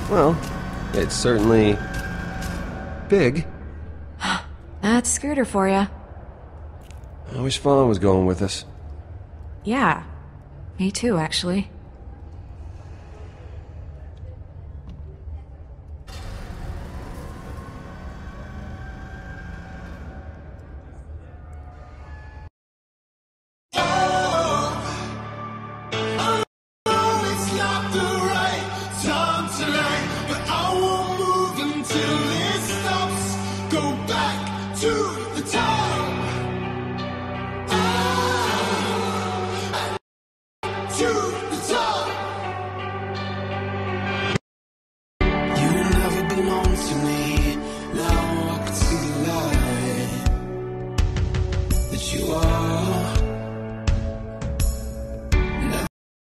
Well, it's certainly... big. That's Scooter for ya. I wish Fawn was going with us. Yeah. Me too, actually.